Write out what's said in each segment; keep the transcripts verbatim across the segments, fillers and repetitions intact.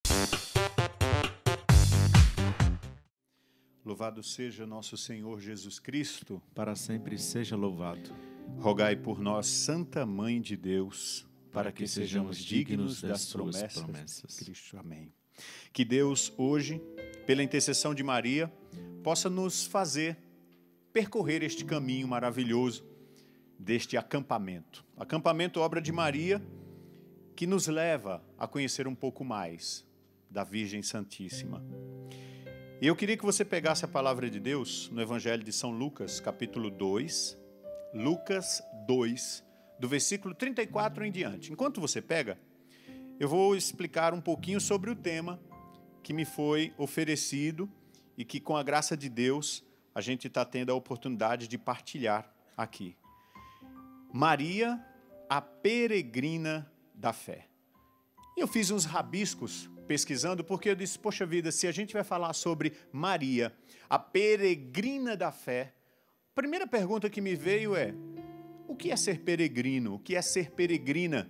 Louvado seja nosso Senhor Jesus Cristo. Para sempre seja louvado. Rogai por nós, Santa Mãe de Deus, para, para que, que sejamos dignos das, das promessas, promessas de Cristo. Amém. Que Deus hoje, pela intercessão de Maria, possa nos fazer percorrer este caminho maravilhoso deste acampamento. Acampamento, obra de Maria, que nos leva a conhecer um pouco mais da Virgem Santíssima. E eu queria que você pegasse a palavra de Deus no Evangelho de São Lucas, capítulo dois, Lucas dois, do versículo trinta e quatro em diante. Enquanto você pega, eu vou explicar um pouquinho sobre o tema que me foi oferecido e que, com a graça de Deus, a gente está tendo a oportunidade de partilhar aqui. Maria, a peregrina da fé. E eu fiz uns rabiscos pesquisando, porque eu disse, poxa vida, se a gente vai falar sobre Maria, a peregrina da fé, a primeira pergunta que me veio é, o que é ser peregrino? O que é ser peregrina?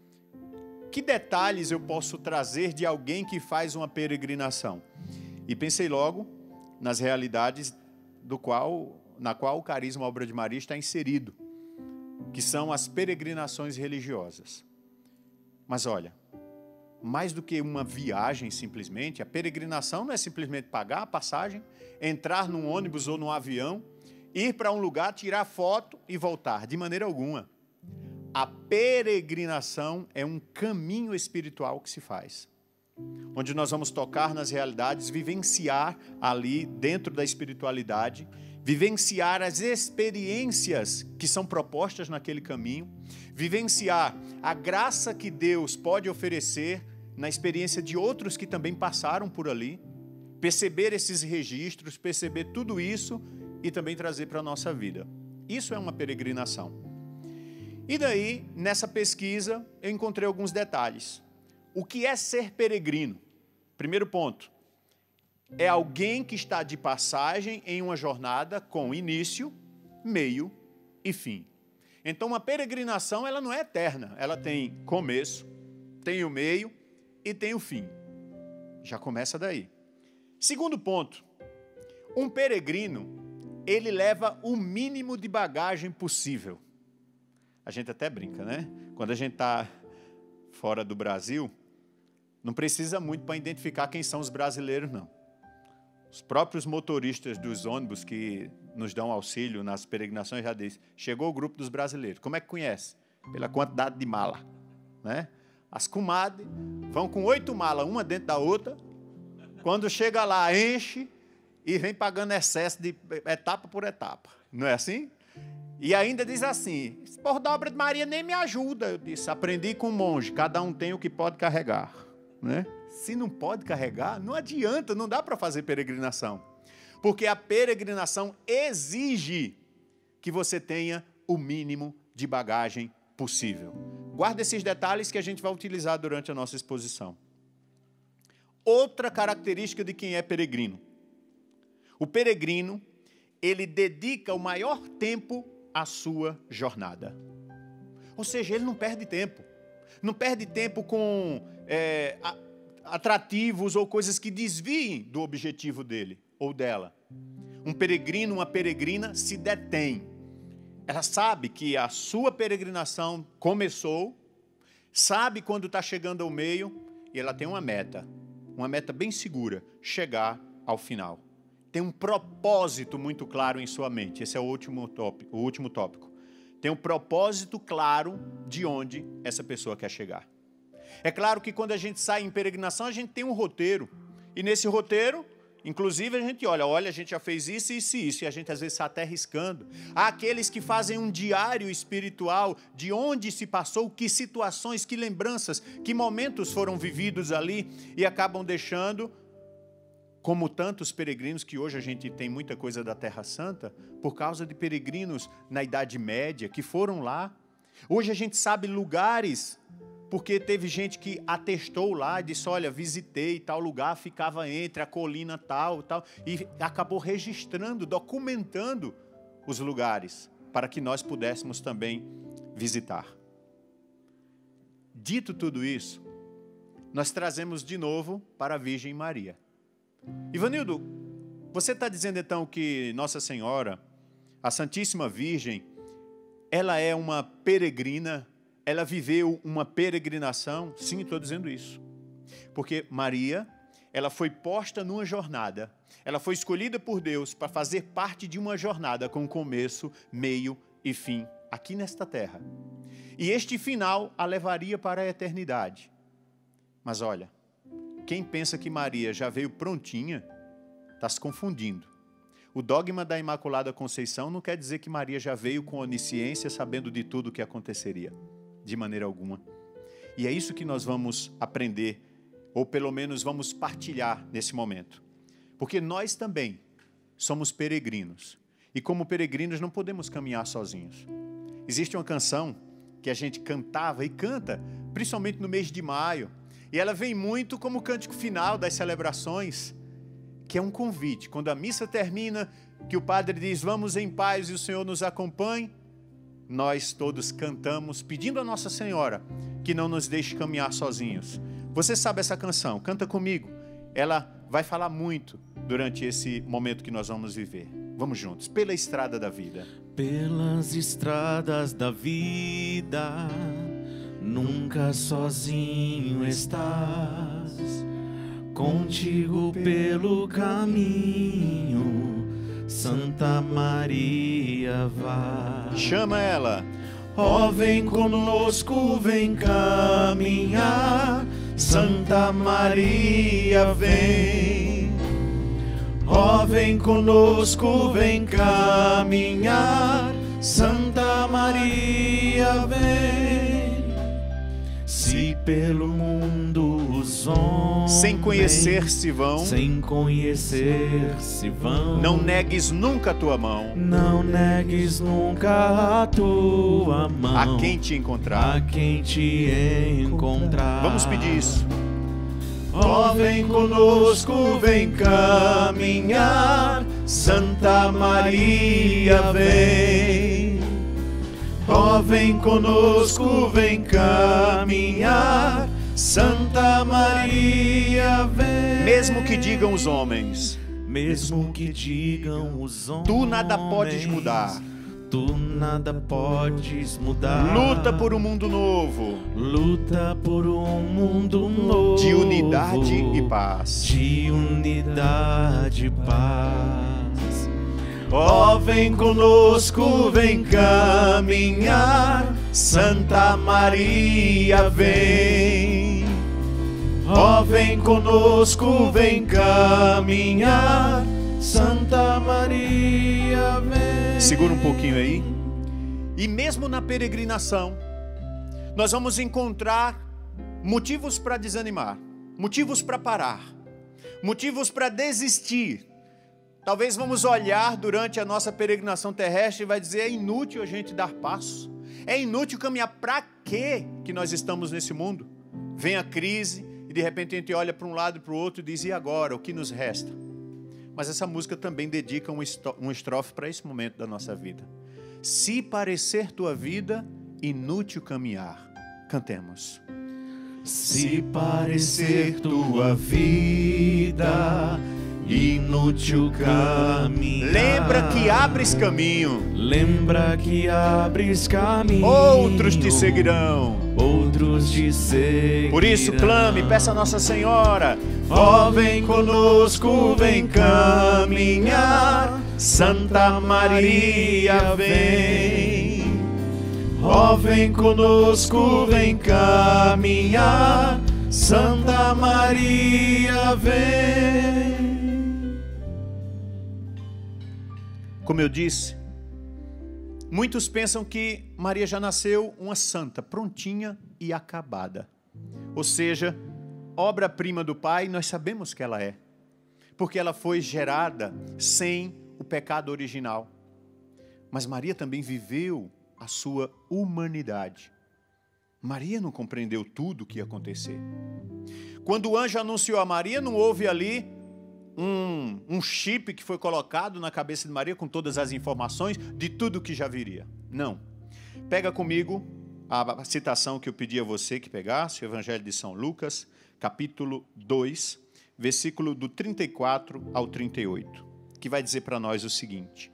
Que detalhes eu posso trazer de alguém que faz uma peregrinação? E pensei logo nas realidades do qual, na qual o Carisma Obra de Maria está inserido, que são as peregrinações religiosas. Mas olha, mais do que uma viagem simplesmente, a peregrinação não é simplesmente pagar a passagem, entrar num ônibus ou num avião, ir para um lugar, tirar foto e voltar, de maneira alguma. A peregrinação é um caminho espiritual que se faz, onde nós vamos tocar nas realidades, vivenciar ali dentro da espiritualidade, vivenciar as experiências que são propostas naquele caminho, vivenciar a graça que Deus pode oferecer na experiência de outros que também passaram por ali, perceber esses registros, perceber tudo isso e também trazer para a nossa vida. Isso é uma peregrinação. E daí, nessa pesquisa, eu encontrei alguns detalhes. O que é ser peregrino? Primeiro ponto, é alguém que está de passagem em uma jornada com início, meio e fim. Então, uma peregrinação ela não é eterna, ela tem começo, tem o meio e tem o fim. Já começa daí. Segundo ponto, um peregrino, ele leva o mínimo de bagagem possível. A gente até brinca, né? Quando a gente está fora do Brasil, não precisa muito para identificar quem são os brasileiros, não. Os próprios motoristas dos ônibus que nos dão auxílio nas peregrinações já dizem, chegou o grupo dos brasileiros. Como é que conhece? Pela quantidade de mala, né? As comadres vão com oito malas, uma dentro da outra. Quando chega lá, enche e vem pagando excesso de etapa por etapa. Não é assim? E ainda diz assim, por da obra de Maria nem me ajuda. Eu disse, aprendi com um monge, cada um tem o que pode carregar, né? Se não pode carregar, não adianta, não dá para fazer peregrinação. Porque a peregrinação exige que você tenha o mínimo de bagagem possível. Guarda esses detalhes que a gente vai utilizar durante a nossa exposição. Outra característica de quem é peregrino. O peregrino, ele dedica o maior tempo à sua jornada. Ou seja, ele não perde tempo. Não perde tempo com é, atrativos ou coisas que desviem do objetivo dele ou dela. Um peregrino, uma peregrina se detém. Ela sabe que a sua peregrinação começou, sabe quando está chegando ao meio e ela tem uma meta, uma meta bem segura, chegar ao final. Tem um propósito muito claro em sua mente. Esse é o último tópico. O último tópico. Tem um propósito claro de onde essa pessoa quer chegar. É claro que quando a gente sai em peregrinação, a gente tem um roteiro. E nesse roteiro, inclusive, a gente olha, olha, a gente já fez isso, isso e isso. E a gente às vezes está até riscando. Há aqueles que fazem um diário espiritual de onde se passou, que situações, que lembranças, que momentos foram vividos ali e acabam deixando, como tantos peregrinos que hoje a gente tem muita coisa da Terra Santa, por causa de peregrinos na Idade Média que foram lá. Hoje a gente sabe lugares, porque teve gente que atestou lá e disse, olha, visitei tal lugar, ficava entre a colina tal, tal, e acabou registrando, documentando os lugares, para que nós pudéssemos também visitar. Dito tudo isso, nós trazemos de novo para a Virgem Maria. Ivanildo, você está dizendo então que Nossa Senhora, a Santíssima Virgem, ela é uma peregrina, ela viveu uma peregrinação? Sim, estou dizendo isso. Porque Maria, ela foi posta numa jornada, ela foi escolhida por Deus para fazer parte de uma jornada com começo, meio e fim, aqui nesta terra. E este final a levaria para a eternidade. Mas olha, quem pensa que Maria já veio prontinha, está se confundindo. O dogma da Imaculada Conceição não quer dizer que Maria já veio com onisciência, sabendo de tudo o que aconteceria. De maneira alguma. E é isso que nós vamos aprender, ou pelo menos vamos partilhar nesse momento. Porque nós também somos peregrinos. E como peregrinos não podemos caminhar sozinhos. Existe uma canção que a gente cantava e canta, principalmente no mês de maio. E ela vem muito como cântico final das celebrações, que é um convite. Quando a missa termina, que o padre diz, vamos em paz e o Senhor nos acompanhe, nós todos cantamos, pedindo a Nossa Senhora que não nos deixe caminhar sozinhos. Você sabe essa canção? Canta comigo. Ela vai falar muito durante esse momento que nós vamos viver. Vamos juntos. Pela estrada da vida. Pelas estradas da vida, nunca sozinho estás. Contigo pelo caminho, Santa Maria vai. Chama ela. Ó, vem conosco, vem caminhar, Santa Maria vem. Ó, vem conosco, vem caminhar, Santa Maria vem. Se pelo mundo os homens sem conhecer-se vão, sem conhecer-se vão, não negues nunca a tua mão, não negues nunca a tua mão, a quem te encontrar, a quem te encontrar. Vamos pedir isso. Ó, vem conosco, vem caminhar, Santa Maria vem. Ó, vem conosco, vem caminhar, Santa Maria vem. Mesmo que digam os homens, mesmo que digam os homens, tu nada podes mudar, tu nada podes mudar. Luta por um mundo novo, luta por um mundo novo, de unidade e paz, de unidade e paz. Ó, vem conosco, vem caminhar, Santa Maria vem. Ó, vem conosco, vem caminhar, Santa Maria vem. Segura um pouquinho aí. E mesmo na peregrinação, nós vamos encontrar motivos para desanimar, motivos para parar, motivos para desistir. Talvez vamos olhar durante a nossa peregrinação terrestre e vai dizer, é inútil a gente dar passo, é inútil caminhar. Para quê que nós estamos nesse mundo? Vem a crise e de repente a gente olha para um lado e para o outro e diz, e agora, o que nos resta? Mas essa música também dedica um estrofe para esse momento da nossa vida. Se parecer tua vida, inútil caminhar. Cantemos. Se parecer tua vida, inútil caminhar. Lembra que abres caminho. Lembra que abres caminho. Outros te seguirão. Outros te seguirão. Por isso clame, peça a Nossa Senhora. Ó, vem conosco, vem caminhar, Santa Maria vem. Ó, vem conosco, vem caminhar, Santa Maria vem. Como eu disse, muitos pensam que Maria já nasceu uma santa, prontinha e acabada. Ou seja, obra-prima do Pai, nós sabemos que ela é. Porque ela foi gerada sem o pecado original. Mas Maria também viveu a sua humanidade. Maria não compreendeu tudo o que ia acontecer. Quando o anjo anunciou a Maria, não houve ali Um, um chip que foi colocado na cabeça de Maria com todas as informações de tudo que já viria. Não. Pega comigo a citação que eu pedi a você que pegasse, o Evangelho de São Lucas, capítulo dois, versículo do trinta e quatro ao trinta e oito, que vai dizer para nós o seguinte: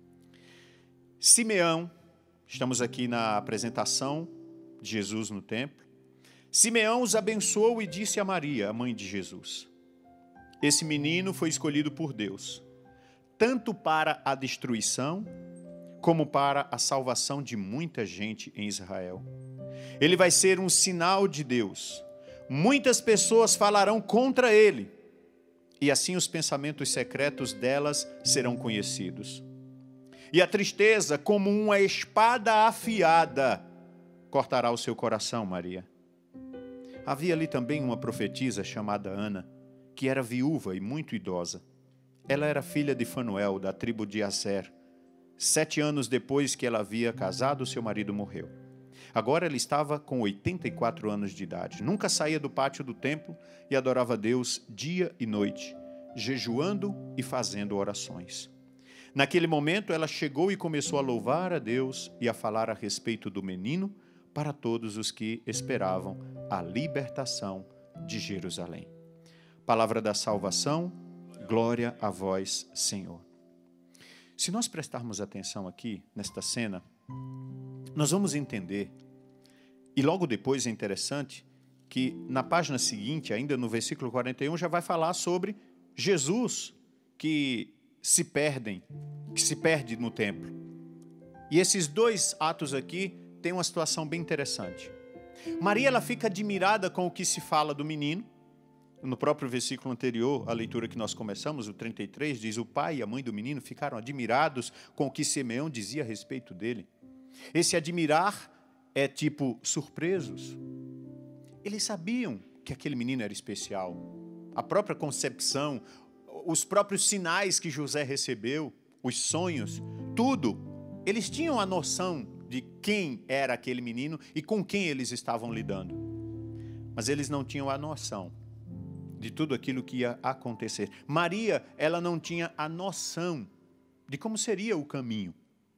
Simeão, estamos aqui na apresentação de Jesus no templo, Simeão os abençoou e disse a Maria, a mãe de Jesus: esse menino foi escolhido por Deus, tanto para a destruição, como para a salvação de muita gente em Israel. Ele vai ser um sinal de Deus. Muitas pessoas falarão contra ele, e assim os pensamentos secretos delas serão conhecidos. E a tristeza, como uma espada afiada, cortará o seu coração, Maria. Havia ali também uma profetisa chamada Ana, que era viúva e muito idosa. Ela era filha de Fanuel, da tribo de Aser. Sete anos depois que ela havia casado, seu marido morreu. Agora ela estava com oitenta e quatro anos de idade. Nunca saía do pátio do templo e adorava Deus dia e noite, jejuando e fazendo orações. Naquele momento ela chegou e começou a louvar a Deus e a falar a respeito do menino para todos os que esperavam a libertação de Jerusalém. Palavra da salvação, glória a vós, Senhor. Se nós prestarmos atenção aqui, nesta cena, nós vamos entender, e logo depois é interessante, que na página seguinte, ainda no versículo quarenta e um, já vai falar sobre Jesus que se perdem, que se perde no templo. E esses dois atos aqui têm uma situação bem interessante. Maria, ela fica admirada com o que se fala do menino. No próprio versículo anterior, a leitura que nós começamos, o trinta e três, diz: o pai e a mãe do menino ficaram admirados com o que Simeão dizia a respeito dele. Esse admirar é tipo surpresos. Eles sabiam que aquele menino era especial. A própria concepção, os próprios sinais que José recebeu, os sonhos, tudo. Eles tinham a noção de quem era aquele menino e com quem eles estavam lidando. Mas eles não tinham a noção de tudo aquilo que ia acontecer. Maria, ela não tinha a noção de como seria o caminho.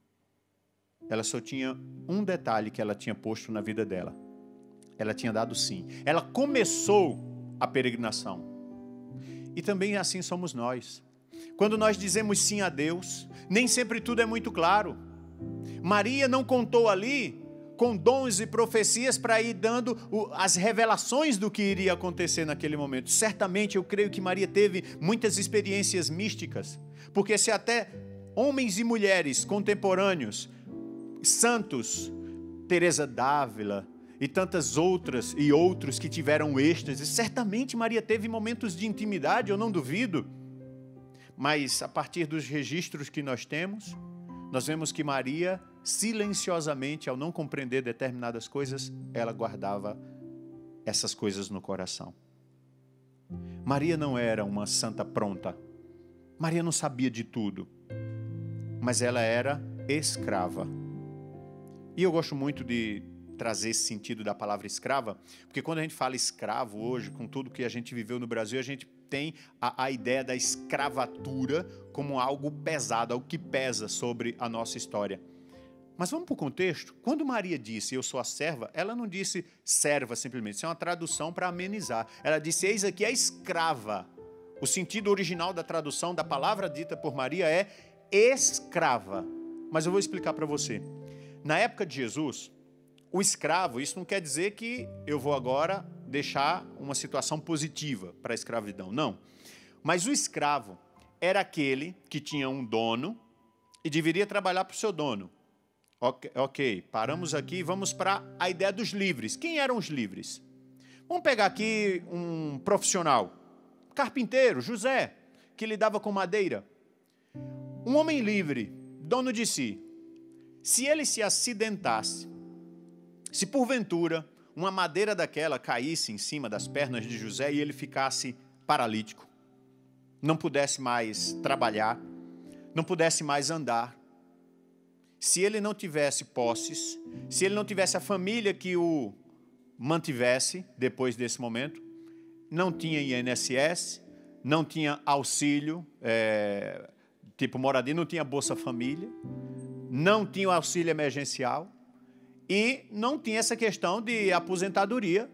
Ela só tinha um detalhe que ela tinha posto na vida dela. Ela tinha dado sim. Ela começou a peregrinação. E também assim somos nós. Quando nós dizemos sim a Deus, nem sempre tudo é muito claro. Maria não contou ali com dons e profecias para ir dando as revelações do que iria acontecer naquele momento. Certamente eu creio que Maria teve muitas experiências místicas, porque se até homens e mulheres contemporâneos, santos, Teresa d'Ávila e tantas outras e outros que tiveram êxtase, certamente Maria teve momentos de intimidade, eu não duvido, mas a partir dos registros que nós temos, nós vemos que Maria, silenciosamente, ao não compreender determinadas coisas, ela guardava essas coisas no coração. Maria não era uma santa pronta. Maria não sabia de tudo. Mas ela era escrava. E eu gosto muito de trazer esse sentido da palavra escrava, porque quando a gente fala escravo hoje, com tudo que a gente viveu no Brasil, a gente tem a, a ideia da escravatura como algo pesado, algo que pesa sobre a nossa história. Mas vamos para o contexto. Quando Maria disse, eu sou a serva, ela não disse serva simplesmente, isso é uma tradução para amenizar. Ela disse, eis aqui a escrava. O sentido original da tradução da palavra dita por Maria é escrava. Mas eu vou explicar para você. Na época de Jesus, o escravo, isso não quer dizer que eu vou agora deixar uma situação positiva para a escravidão, não. Mas o escravo era aquele que tinha um dono e deveria trabalhar para o seu dono. Ok, ok, paramos aqui e vamos para a ideia dos livres. Quem eram os livres? Vamos pegar aqui um profissional, carpinteiro, José, que lidava com madeira. Um homem livre, dono de si. Se ele se acidentasse, se porventura uma madeira daquela caísse em cima das pernas de José e ele ficasse paralítico, não pudesse mais trabalhar, não pudesse mais andar, se ele não tivesse posses, se ele não tivesse a família que o mantivesse depois desse momento, não tinha I N S S, não tinha auxílio, é, tipo moradia, não tinha Bolsa Família, não tinha o auxílio emergencial, e não tinha essa questão de aposentadoria por,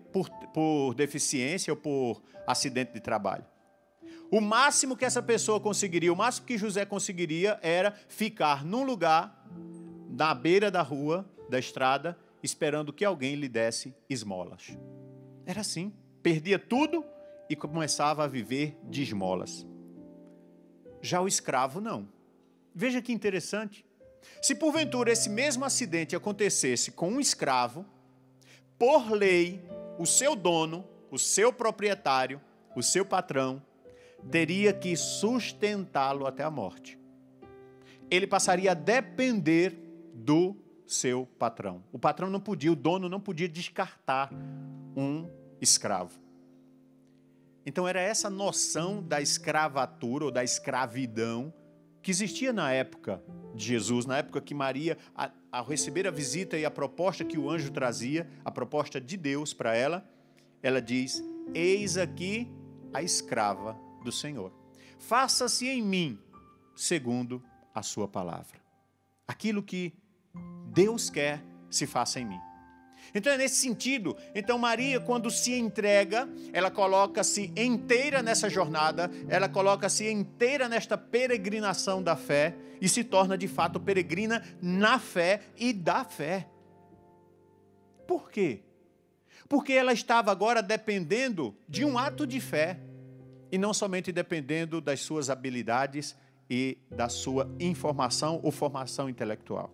por deficiência ou por acidente de trabalho. O máximo que essa pessoa conseguiria, o máximo que José conseguiria era ficar num lugar, na beira da rua, da estrada, esperando que alguém lhe desse esmolas. Era assim. Perdia tudo e começava a viver de esmolas. Já o escravo, não. Veja que interessante. Se porventura esse mesmo acidente acontecesse com um escravo, por lei, o seu dono, o seu proprietário, o seu patrão, teria que sustentá-lo até a morte. Ele passaria a depender do seu patrão. O patrão não podia, o dono não podia descartar um escravo. Então era essa noção da escravatura ou da escravidão que existia na época de Jesus, na época que Maria, ao receber a visita e a proposta que o anjo trazia, a proposta de Deus para ela, ela diz: eis aqui a escrava do Senhor. Faça-se em mim segundo a sua palavra. Aquilo que Deus quer se faça em mim. Então é nesse sentido, então Maria, quando se entrega, ela coloca-se inteira nessa jornada, ela coloca-se inteira nesta peregrinação da fé e se torna de fato peregrina na fé e da fé. Por quê? Porque ela estava agora dependendo de um ato de fé e não somente dependendo das suas habilidades e da sua informação ou formação intelectual.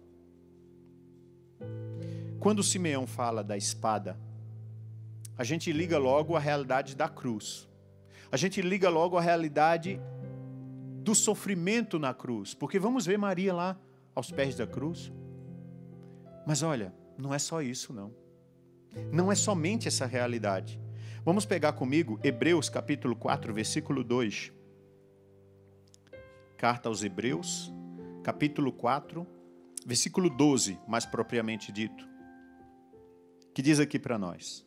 Quando Simeão fala da espada, a gente liga logo a realidade da cruz. A gente liga logo a realidade do sofrimento na cruz. Porque vamos ver Maria lá aos pés da cruz. Mas olha, não é só isso não. Não é somente essa realidade. Vamos pegar comigo Hebreus capítulo quatro, versículo dois. Carta aos Hebreus, capítulo quatro, versículo doze, mais propriamente dito. Que diz aqui para nós: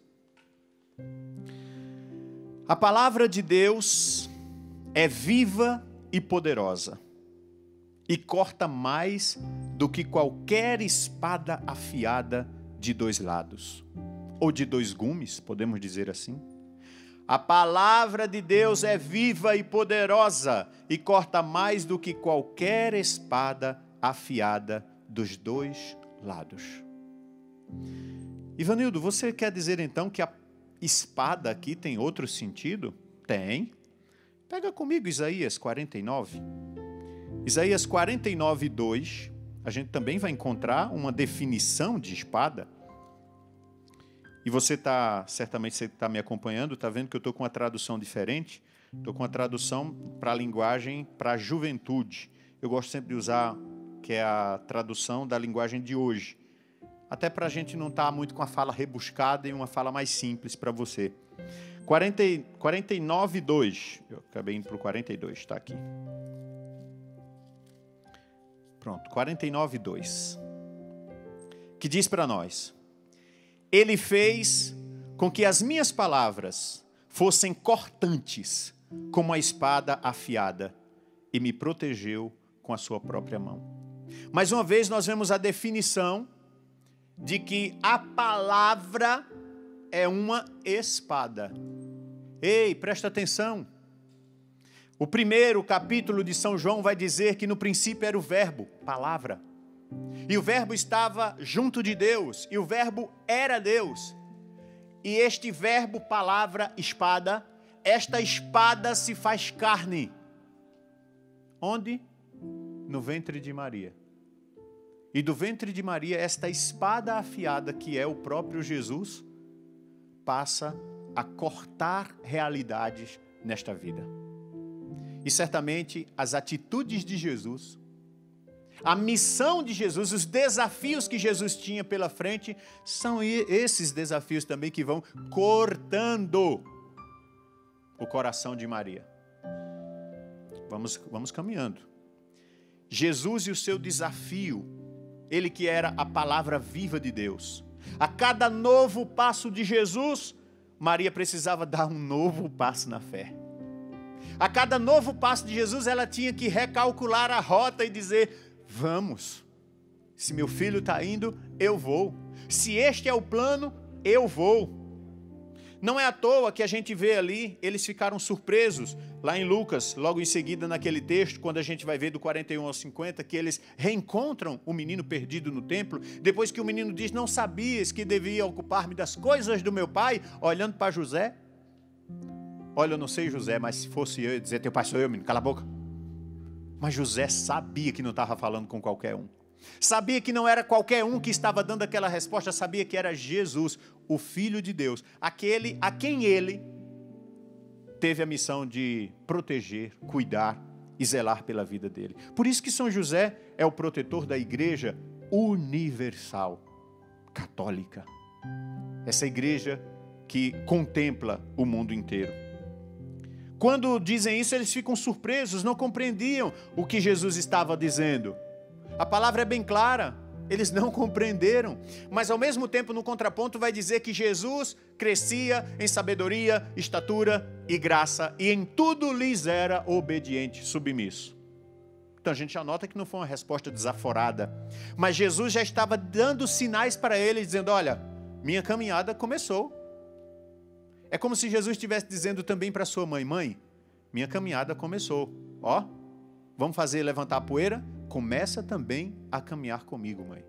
a palavra de Deus é viva e poderosa, e corta mais do que qualquer espada afiada de dois lados, ou de dois gumes, podemos dizer assim. A palavra de Deus é viva e poderosa, e corta mais do que qualquer espada afiada dos dois lados. Ivanildo, você quer dizer então que a espada aqui tem outro sentido? Tem. Pega comigo Isaías quarenta e nove. Isaías quarenta e nove, dois. A gente também vai encontrar uma definição de espada. E você está, certamente você está me acompanhando, está vendo que eu estou com uma tradução diferente. Estou com uma tradução para a linguagem, para a juventude. Eu gosto sempre de usar, que é a tradução da linguagem de hoje. Até para a gente não estar muito com a fala rebuscada e uma fala mais simples para você. quarenta, quarenta e nove, dois. Eu acabei indo para o quarenta e dois, está aqui. Pronto, quarenta e nove, dois. Que diz para nós: Ele fez com que as minhas palavras fossem cortantes como a espada afiada e me protegeu com a sua própria mão. Mais uma vez nós vemos a definição de que a palavra é uma espada. Ei, presta atenção. O primeiro capítulo de São João vai dizer que no princípio era o verbo, palavra. E o verbo estava junto de Deus, e o verbo era Deus. E este verbo, palavra, espada, esta espada se faz carne. Onde? No ventre de Maria. E do ventre de Maria, esta espada afiada, que é o próprio Jesus, passa a cortar realidades nesta vida. E certamente as atitudes de Jesus, a missão de Jesus, os desafios que Jesus tinha pela frente, são esses desafios também que vão cortando o coração de Maria. Vamos, vamos caminhando. Jesus e o seu desafio, ele que era a palavra viva de Deus. A cada novo passo de Jesus, Maria precisava dar um novo passo na fé. A cada novo passo de Jesus, ela tinha que recalcular a rota e dizer: vamos, se meu filho está indo, eu vou. Se este é o plano, eu vou. Não é à toa que a gente vê ali, eles ficaram surpresos, lá em Lucas, logo em seguida naquele texto, quando a gente vai ver do quarenta e um ao cinquenta, que eles reencontram o menino perdido no templo, depois que o menino diz, não sabias que devia ocupar-me das coisas do meu pai, olhando para José. Olha, eu não sei José, mas se fosse eu, eu ia dizer, teu pai sou eu, menino, cala a boca. Mas José sabia que não estava falando com qualquer um. Sabia que não era qualquer um que estava dando aquela resposta, sabia que era Jesus, o Filho de Deus, aquele a quem ele teve a missão de proteger, cuidar e zelar pela vida dele. Por isso que São José é o protetor da igreja universal, católica. Essa igreja que contempla o mundo inteiro. Quando dizem isso, eles ficam surpresos, não compreendiam o que Jesus estava dizendo. A palavra é bem clara, eles não compreenderam, mas ao mesmo tempo no contraponto vai dizer que Jesus crescia em sabedoria, estatura e graça e em tudo lhes era obediente, submisso. Então a gente já nota que não foi uma resposta desaforada, mas Jesus já estava dando sinais para eles, dizendo, olha, minha caminhada começou. É como se Jesus estivesse dizendo também para sua mãe, mãe, minha caminhada começou, ó, vamos fazer levantar a poeira? Começa também a caminhar comigo, mãe.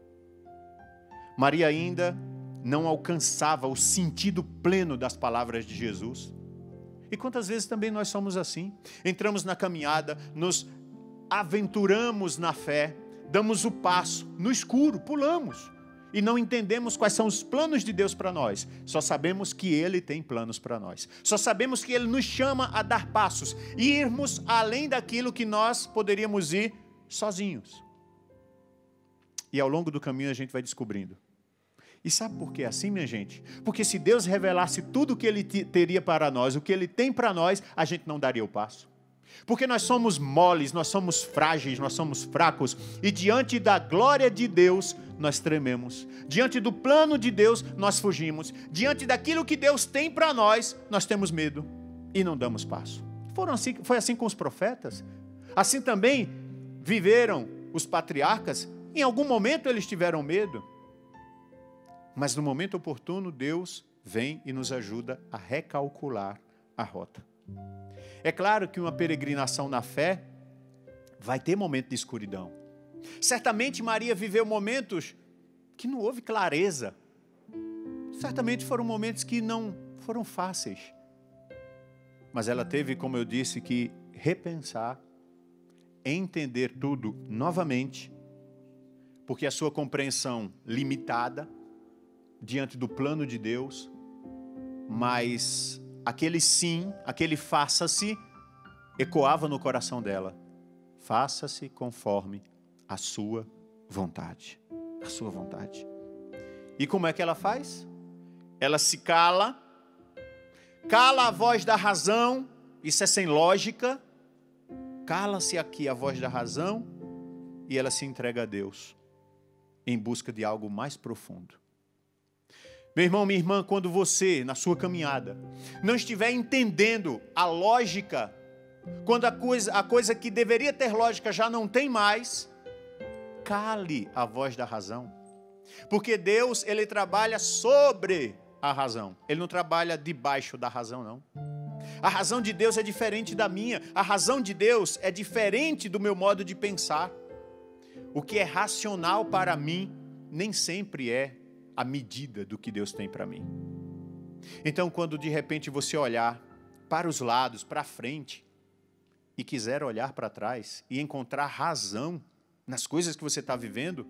Maria ainda não alcançava o sentido pleno das palavras de Jesus. E quantas vezes também nós somos assim? Entramos na caminhada, nos aventuramos na fé, damos o passo no escuro, pulamos. E não entendemos quais são os planos de Deus para nós. Só sabemos que Ele tem planos para nós. Só sabemos que Ele nos chama a dar passos e irmos além daquilo que nós poderíamos ir sozinhos. E ao longo do caminho a gente vai descobrindo. E sabe por que é assim, minha gente? Porque se Deus revelasse tudo o que Ele teria para nós, o que Ele tem para nós, a gente não daria o passo. Porque nós somos moles, nós somos frágeis, nós somos fracos. E diante da glória de Deus, nós trememos. Diante do plano de Deus, nós fugimos. Diante daquilo que Deus tem para nós, nós temos medo e não damos passo. Foram assim, foi assim com os profetas. Assim também viveram os patriarcas. Em algum momento eles tiveram medo. Mas no momento oportuno, Deus vem e nos ajuda a recalcular a rota. É claro que uma peregrinação na fé vai ter momento de escuridão. Certamente Maria viveu momentos que não houve clareza. Certamente foram momentos que não foram fáceis. Mas ela teve, como eu disse, que repensar, entender tudo novamente, porque a sua compreensão limitada diante do plano de Deus, mas aquele sim, aquele faça-se, ecoava no coração dela. Faça-se conforme a sua vontade. A sua vontade. E como é que ela faz? Ela se cala, cala a voz da razão, isso é sem lógica, cala-se aqui a voz da razão e ela se entrega a Deus, em busca de algo mais profundo. Meu irmão, minha irmã, quando você, na sua caminhada, não estiver entendendo a lógica, quando a coisa, a coisa que deveria ter lógica já não tem mais, cale a voz da razão. Porque Deus, Ele trabalha sobre a razão. Ele não trabalha debaixo da razão, não. A razão de Deus é diferente da minha. A razão de Deus é diferente do meu modo de pensar. O que é racional para mim, nem sempre é a medida do que Deus tem para mim. Então, quando de repente você olhar para os lados, para frente, e quiser olhar para trás e encontrar razão nas coisas que você está vivendo,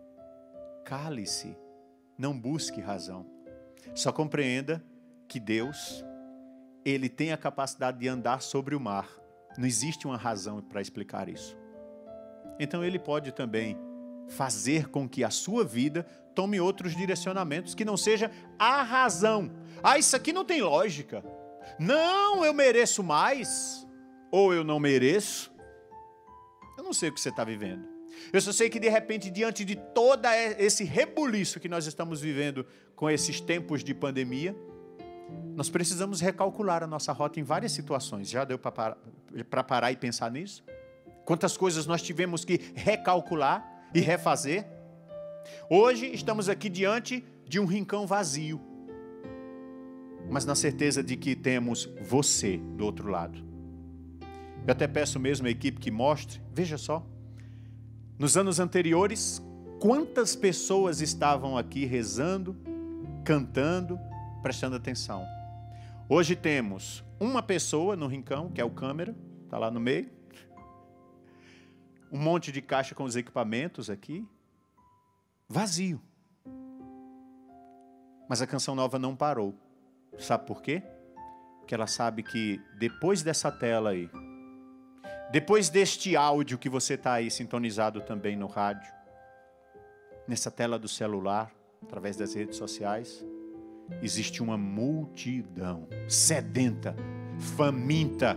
cale-se, não busque razão. Só compreenda que Deus, Ele tem a capacidade de andar sobre o mar. Não existe uma razão para explicar isso. Então Ele pode também fazer com que a sua vida tome outros direcionamentos que não seja a razão. Ah, isso aqui não tem lógica. Não, eu mereço mais. Ou eu não mereço. Eu não sei o que você está vivendo. Eu só sei que de repente, diante de todo esse rebuliço que nós estamos vivendo com esses tempos de pandemia, nós precisamos recalcular a nossa rota em várias situações. Já deu para parar e pensar nisso? Quantas coisas nós tivemos que recalcular e refazer? Hoje estamos aqui diante de um rincão vazio. mas na certeza de que temos você do outro lado. Eu até peço mesmo à equipe que mostre, veja só, nos anos anteriores, quantas pessoas estavam aqui rezando, cantando, prestando atenção. Hoje temos uma pessoa no rincão, que é o câmera, está lá no meio. Um monte de caixa com os equipamentos aqui. Vazio. Mas a Canção Nova não parou. Sabe por quê? Porque ela sabe que depois dessa tela aí, depois deste áudio que você está aí sintonizado também no rádio, nessa tela do celular, através das redes sociais, existe uma multidão sedenta, faminta,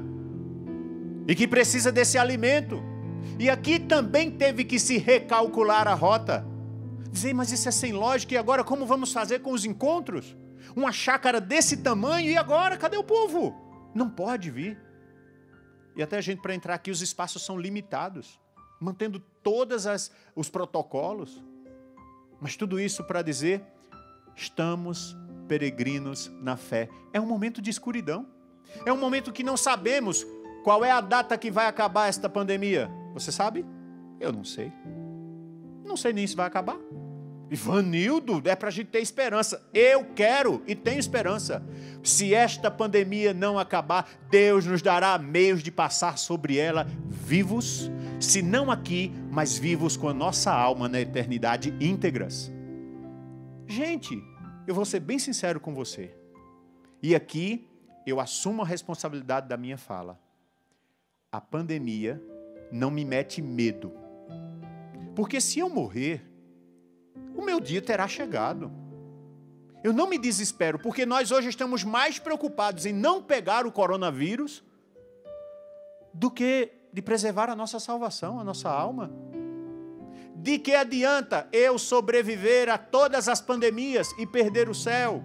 e que precisa desse alimento. E aqui também teve que se recalcular a rota. Dizer, mas isso é sem lógica, e agora como vamos fazer com os encontros? Uma chácara desse tamanho, e agora? Cadê o povo? Não pode vir. E até a gente, para entrar aqui, os espaços são limitados, mantendo todos os protocolos. Mas tudo isso para dizer, estamos peregrinos na fé. É um momento de escuridão. É um momento que não sabemos qual é a data que vai acabar esta pandemia. Você sabe? Eu não sei. Não sei nem se vai acabar. Ivanildo, é para a gente ter esperança. Eu quero e tenho esperança. Se esta pandemia não acabar, Deus nos dará meios de passar sobre ela vivos, se não aqui, mas vivos com a nossa alma na eternidade íntegras. Gente, eu vou ser bem sincero com você. E aqui eu assumo a responsabilidade da minha fala. A pandemia não me mete medo. Porque se eu morrer, o meu dia terá chegado. Eu não me desespero, porque nós hoje estamos mais preocupados em não pegar o coronavírus do que de preservar a nossa salvação, a nossa alma. De que adianta eu sobreviver a todas as pandemias e perder o céu?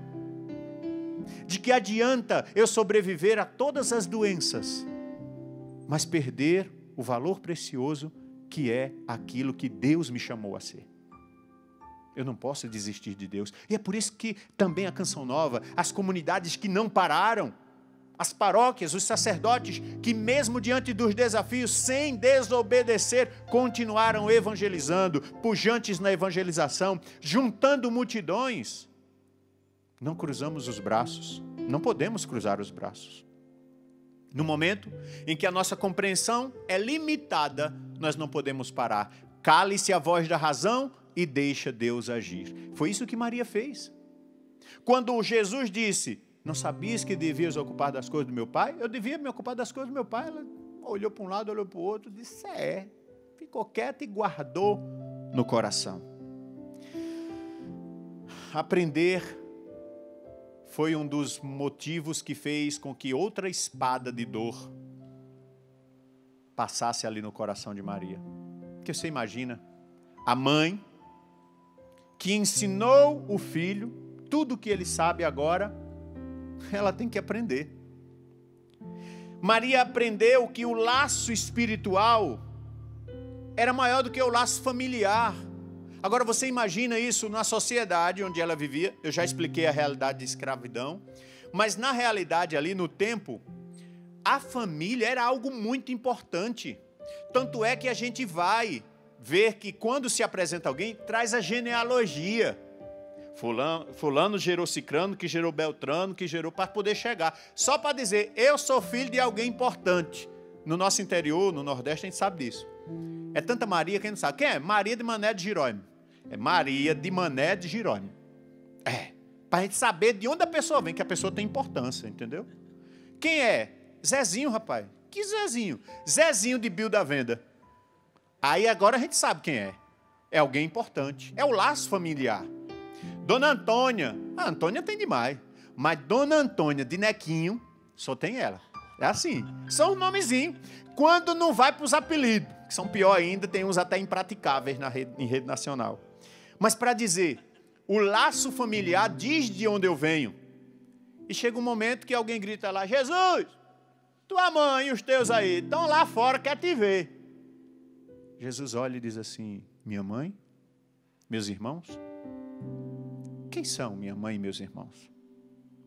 De que adianta eu sobreviver a todas as doenças, mas perder o valor precioso que é aquilo que Deus me chamou a ser? Eu não posso desistir de Deus. E é por isso que também a Canção Nova, as comunidades que não pararam, as paróquias, os sacerdotes, que mesmo diante dos desafios, sem desobedecer, continuaram evangelizando, pujantes na evangelização, juntando multidões. Não cruzamos os braços, não podemos cruzar os braços. No momento em que a nossa compreensão é limitada, nós não podemos parar. Cale-se a voz da razão e deixa Deus agir. Foi isso que Maria fez. Quando Jesus disse, não sabias que devias ocupar das coisas do meu pai? Eu devia me ocupar das coisas do meu pai. Ela olhou para um lado, olhou para o outro, disse, é. Ficou quieta e guardou no coração. Aprender foi um dos motivos que fez com que outra espada de dor passasse ali no coração de Maria. Porque você imagina, a mãe que ensinou o filho tudo o que ele sabe agora, ela tem que aprender. Maria aprendeu que o laço espiritual era maior do que o laço familiar. Agora você imagina isso na sociedade onde ela vivia. Eu já expliquei a realidade de escravidão, mas na realidade ali no tempo, a família era algo muito importante. Tanto é que a gente vai ver que quando se apresenta alguém, traz a genealogia. Fulano, fulano gerou Cicrano, que gerou Beltrano, que gerou, para poder chegar. Só para dizer, eu sou filho de alguém importante. No nosso interior, no Nordeste, a gente sabe disso. É tanta Maria que a gente não sabe. Quem é? Maria de Mané de Jerónimo. É Maria de Mané de Jerónimo. É, para a gente saber de onde a pessoa vem, que a pessoa tem importância, entendeu? Quem é? Zezinho, rapaz. Que Zezinho? Zezinho de Bio da Venda. Aí agora a gente sabe quem é. É alguém importante. É o laço familiar. Dona Antônia. A Antônia tem demais. Mas Dona Antônia de Nequinho, só tem ela. É assim. São os nomezinhos. Quando não vai para os apelidos, que são pior ainda, tem uns até impraticáveis na rede, em rede nacional. Mas para dizer, o laço familiar diz de onde eu venho. E chega um momento que alguém grita lá, Jesus, tua mãe e os teus aí estão lá fora, quer te ver. Jesus olha e diz assim, minha mãe, meus irmãos? Quem são minha mãe e meus irmãos?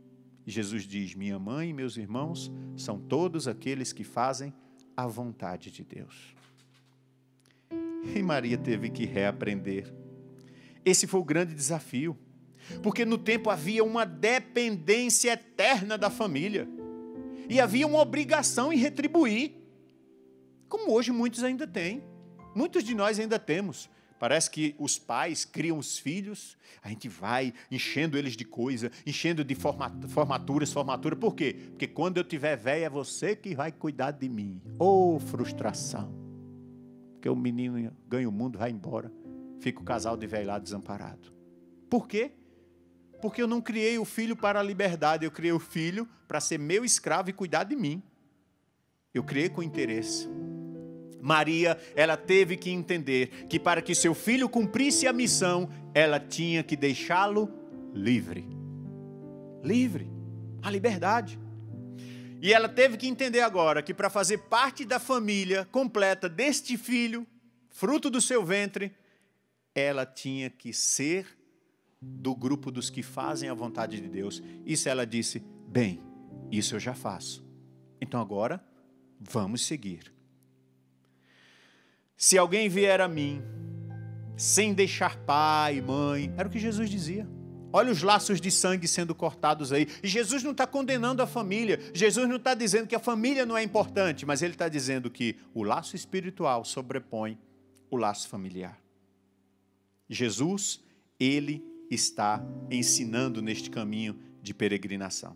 E Jesus diz: minha mãe e meus irmãos são todos aqueles que fazem a vontade de Deus. E Maria teve que reaprender. Esse foi o grande desafio, porque no tempo havia uma dependência eterna da família, e havia uma obrigação em retribuir, como hoje muitos ainda têm, muitos de nós ainda temos. Parece que os pais criam os filhos, a gente vai enchendo eles de coisa, enchendo de formaturas, formatura. Por quê? Porque quando eu tiver velha, é você que vai cuidar de mim. Ô, frustração! Porque o menino ganha o mundo, vai embora, fica o casal de velho lá desamparado. Por quê? Porque eu não criei o filho para a liberdade, eu criei o filho para ser meu escravo e cuidar de mim. Eu criei com interesse. Maria, ela teve que entender que para que seu filho cumprisse a missão, ela tinha que deixá-lo livre. Livre. A liberdade. E ela teve que entender agora que para fazer parte da família completa deste filho, fruto do seu ventre, ela tinha que ser do grupo dos que fazem a vontade de Deus. Isso ela disse: bem, isso eu já faço. Então agora, vamos seguir. Se alguém vier a mim, sem deixar pai, mãe, era o que Jesus dizia. Olha os laços de sangue sendo cortados aí. E Jesus não está condenando a família. Jesus não está dizendo que a família não é importante, mas ele está dizendo que o laço espiritual sobrepõe o laço familiar. Jesus, ele está ensinando neste caminho de peregrinação.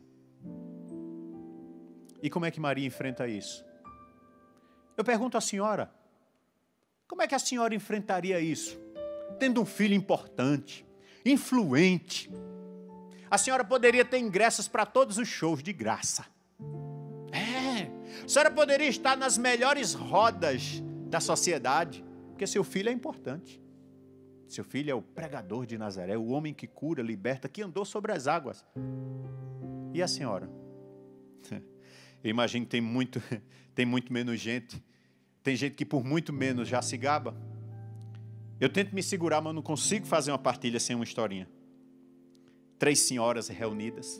E como é que Maria enfrenta isso? Eu pergunto à senhora, como é que a senhora enfrentaria isso? Tendo um filho importante, influente. A senhora poderia ter ingressos para todos os shows de graça. É, a senhora poderia estar nas melhores rodas da sociedade, porque seu filho é importante. Seu filho é o pregador de Nazaré, o homem que cura, liberta, que andou sobre as águas. E a senhora? Eu imagino que tem muito, tem muito menos gente. Tem gente que por muito menos já se gaba. Eu tento me segurar, mas não consigo fazer uma partilha sem uma historinha. Três senhoras reunidas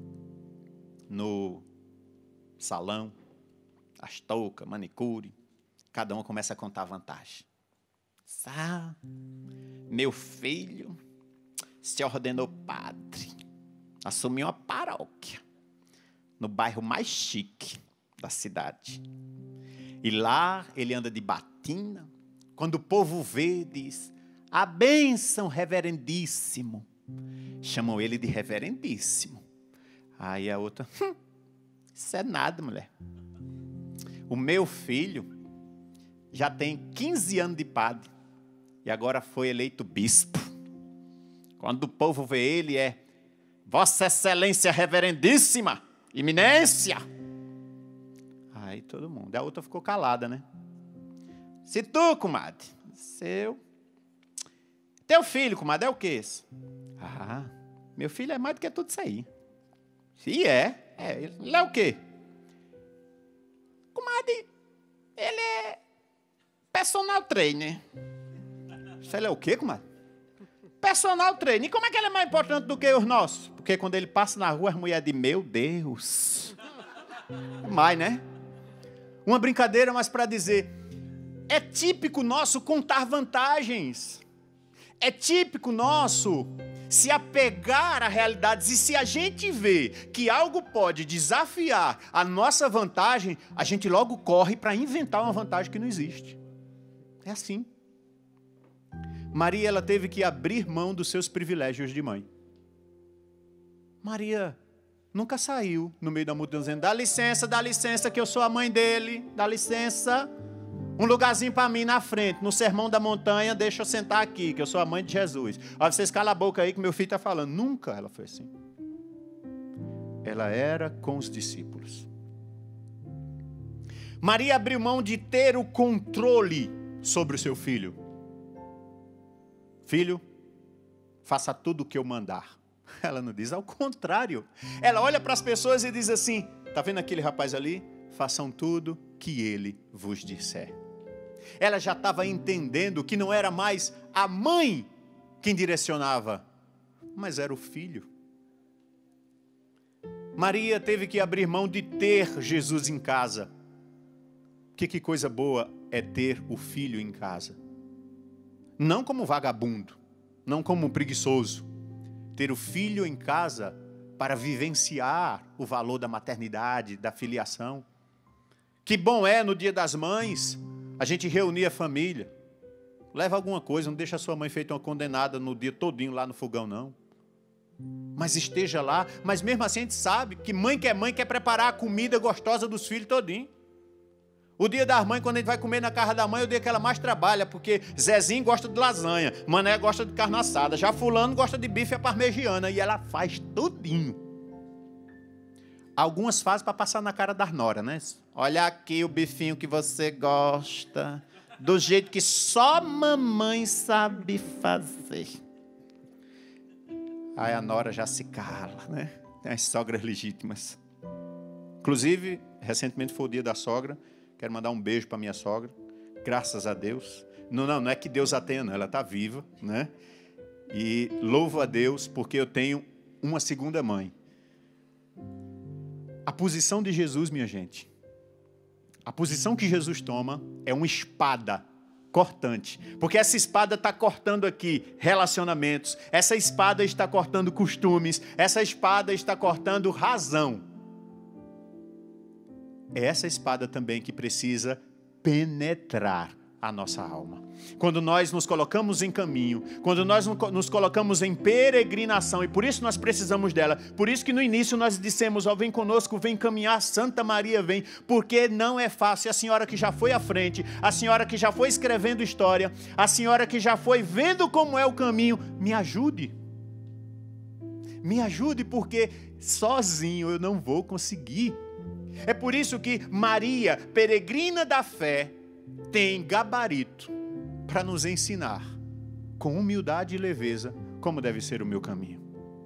no salão, as toucas, manicure. Cada uma começa a contar a vantagem. Ah, meu filho se ordenou padre, assumiu uma paróquia no bairro mais chique da cidade. E lá ele anda de batina. Quando o povo vê, diz: a bênção, reverendíssimo. Chamam ele de reverendíssimo. Aí a outra: hum, isso é nada, mulher. O meu filho já tem quinze anos de padre e agora foi eleito bispo. Quando o povo vê ele, é: Vossa Excelência Reverendíssima, Eminência. Aí todo mundo. A outra ficou calada, né? Se tu, comadre, seu... Teu filho, comadre, é o quê? Ah, meu filho é mais do que tudo isso aí. E é. é. Ele é o quê? Comadre, ele é personal trainer. Ele é o quê, comadre? Personal trainer. E como é que ele é mais importante do que os nossos? Porque quando ele passa na rua, as mulheres dizem: meu Deus. Mais, né? Uma brincadeira, mas para dizer, é típico nosso contar vantagens. É típico nosso se apegar a realidades. E se a gente vê que algo pode desafiar a nossa vantagem, a gente logo corre para inventar uma vantagem que não existe. É assim. Maria, ela teve que abrir mão dos seus privilégios de mãe. Maria nunca saiu no meio da multidão dizendo: dá licença, dá licença que eu sou a mãe dele, dá licença, um lugarzinho para mim na frente, no sermão da montanha, deixa eu sentar aqui, que eu sou a mãe de Jesus. Olha, vocês calam a boca aí que meu filho está falando. Nunca ela foi assim. Ela era com os discípulos. Maria abriu mão de ter o controle sobre o seu filho. Filho, faça tudo o que eu mandar. Ela não diz, ao contrário. Ela olha para as pessoas e diz assim: está vendo aquele rapaz ali? Façam tudo que ele vos disser. Ela já estava entendendo que não era mais a mãe quem direcionava, mas era o filho. Maria teve que abrir mão de ter Jesus em casa. Que, que coisa boa é ter o filho em casa. Não como vagabundo, não como preguiçoso. Ter o filho em casa para vivenciar o valor da maternidade, da filiação. Que bom é no dia das mães a gente reunir a família. Leva alguma coisa, não deixa a sua mãe feita uma condenada no dia todinho lá no fogão, não. Mas esteja lá, mas mesmo assim a gente sabe que mãe que é mãe quer preparar a comida gostosa dos filhos todinho. O dia das mães, quando a gente vai comer na casa da mãe, é o dia que ela mais trabalha, porque Zezinho gosta de lasanha, Mané gosta de carne assada, já fulano gosta de bife à parmegiana, e ela faz tudinho. Algumas fazem para passar na cara das noras, né? Olha aqui o bifinho que você gosta, do jeito que só mamãe sabe fazer. Aí a nora já se cala, né? Tem as sogras legítimas. Inclusive, recentemente foi o dia da sogra. Quero mandar um beijo para minha sogra. Graças a Deus. Não, não, não é que Deus a tenha, não. Ela está viva, né? E louvo a Deus porque eu tenho uma segunda mãe. A posição de Jesus, minha gente. A posição que Jesus toma é uma espada cortante, porque essa espada está cortando aqui relacionamentos, essa espada está cortando costumes, essa espada está cortando razão. É essa espada também que precisa penetrar a nossa alma. Quando nós nos colocamos em caminho, quando nós nos colocamos em peregrinação, e por isso nós precisamos dela, por isso que no início nós dissemos, ó, vem conosco, vem caminhar, Santa Maria vem, porque não é fácil. A senhora que já foi à frente, a senhora que já foi escrevendo história, a senhora que já foi vendo como é o caminho, me ajude. Me ajude, porque sozinho eu não vou conseguir. É por isso que Maria, peregrina da fé, tem gabarito para nos ensinar, com humildade e leveza, como deve ser o meu caminho.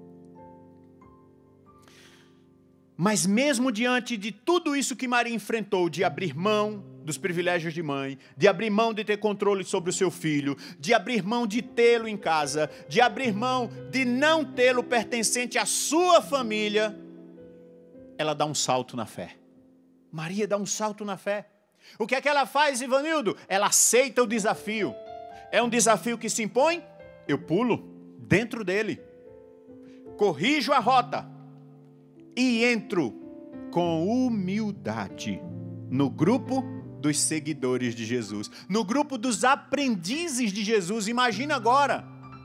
Mas mesmo diante de tudo isso que Maria enfrentou, de abrir mão dos privilégios de mãe, de abrir mão de ter controle sobre o seu filho, de abrir mão de tê-lo em casa, de abrir mão de não tê-lo pertencente à sua família, ela dá um salto na fé. Maria dá um salto na fé. O que é que ela faz, Ivanildo? Ela aceita o desafio. É um desafio que se impõe, eu pulo dentro dele. Corrijo a rota e entro com humildade no grupo dos seguidores de Jesus, no grupo dos aprendizes de Jesus. Imagina agora,